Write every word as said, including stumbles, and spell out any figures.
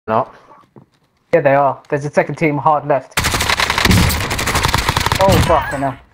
Not. Yeah, they are. There's a second team hard left. Oh, fuck, I know.